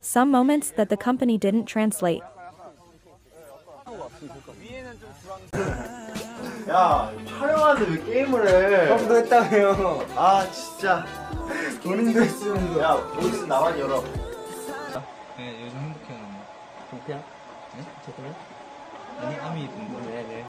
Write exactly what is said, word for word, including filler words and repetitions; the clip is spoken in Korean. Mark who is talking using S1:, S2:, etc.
S1: Some moments that the company didn't translate.
S2: 야, 촬영하는데 왜 게임을 해?
S3: 형도 했다며요.
S2: 아, 진짜.
S3: 본인도 했으면서.
S2: 야, 보이스 나만 열어.
S3: 네, 요즘 행복해요. 행복해요? 네? 잠깐만. 아니, 암이 든 거. 네네.